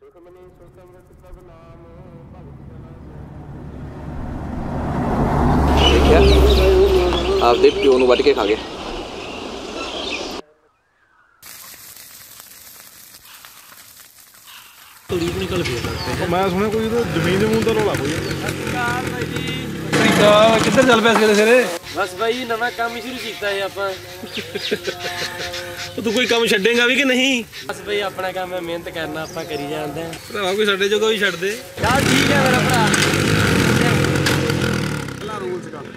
देखिया आपदे प्यो नूं वध के खा गए। निकल गया मैं सुने कोई जमीन जमून का रौला कोई किधर चल पैसे तेरे बस भाई नवा काम शुरू किया है आपां तू कोई काम छड्डेगा भी कि नहीं बस भाई अपना काम है मेहनत करना आपां करी जांदे हैं भरावा कोई साडे जोगा भी छड्ड दे चल ठीक है मेरा भरा पहला रूल्स कर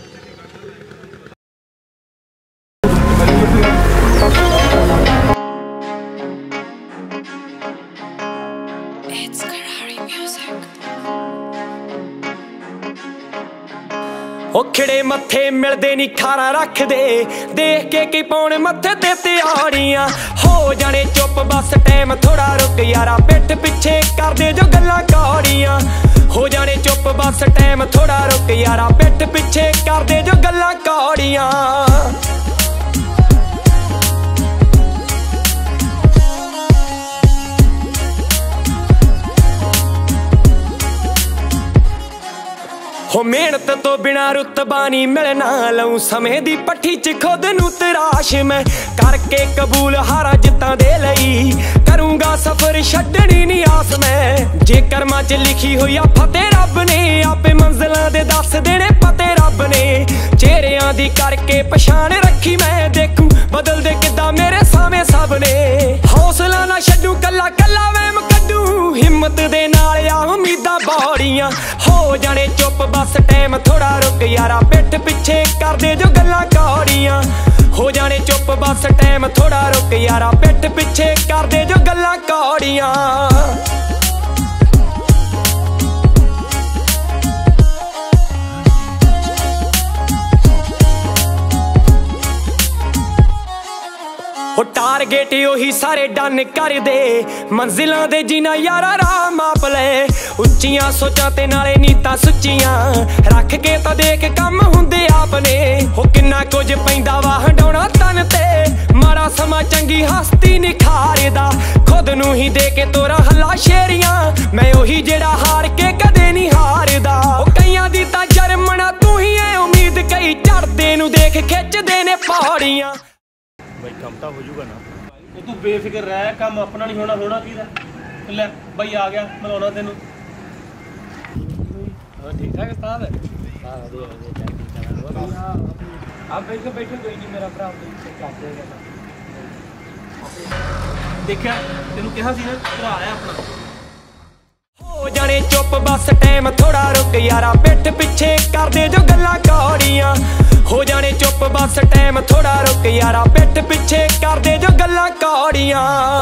It's Karari music. ओखड़े मत्थे मिलदे नी खारा रख दे देख के की पौने मत्थे ते त्यारियां हो जाने चुप बस टाइम थोड़ा रुक यारा पिठ पिछे कर दे जो गल्लां कौड़ियां हो जाने चुप बस टाइम थोड़ा रुक यारा पिठ पिछे कर दे जो गल्लां कौड़ियां हो मेहनत तो बिना रुतबा नहीं मिलना लऊं समय दी पट्ठी च खुद नू तराश मैं करके कबूल हारा जित्तां दे लई करूंगा सफर छड्डनी नहीं आस मैं जे कर्मां च लिखी हुई आ फतेह रब ने आपे मंजिलां दे दस देने पते रब ने चेहरियां दी करके पछाण रखी मैं देखूं बदल दे किद्दां मेरे सामे सब ने हौसला ना छड्डू कल्ला कल्ला वैम कड्डू हिम्मत दे नाल आ उम्मीदां बौड़ियां हो जाने चुप बस टाइम थोड़ा रुक यारा पिठ पिछे कर दे जो गल्लां कौड़ियां हो जाने चुप बस टाइम थोड़ा रुक यारा पिठ पिछे कर दे जो गल्लां कौड़ियां हो टारगेट ओही सारे डन कर दे मंजिलां दे जीना यारा राह माप ले उच्चियां सोचां ते नाले नीतां सुच्चियां रख के तां देख कम हुंदे आपने हो किन्ना कुछ पैंदा वा हंडौणा तन ते माड़ा समा चंगी हस्ती निखारदा खुद नूं ही दे के तोरा हल्ला शेरियां मैं ओही जेड़ा हार के कदे नहीं हारदा ओ कईयां दी तां जरमना तू ही ऐ उम्मीद कई चढ़दे नूं देख खिचदे ने पहाड़ियां भाई काम तो हो जाऊगा ना तू बेफिक्र रह काम अपना नहीं होना होना की ले भाई आ गया मिलाना तेनू ठीक ठाक उस्ताद आप बैठो बैठो कोई नहीं मेरा भरा देखा तेनू कहा सी ना भरा है अपना हो जाने चुप बस टाइम थोड़ा रुक यारा पिठ पिछे कर दे जो गल्लां कौड़ियां हो जाने चुप बस टाइम थोड़ा रुक यारा पिठ पिछे कर दे जो गल्लां कौड़ियां।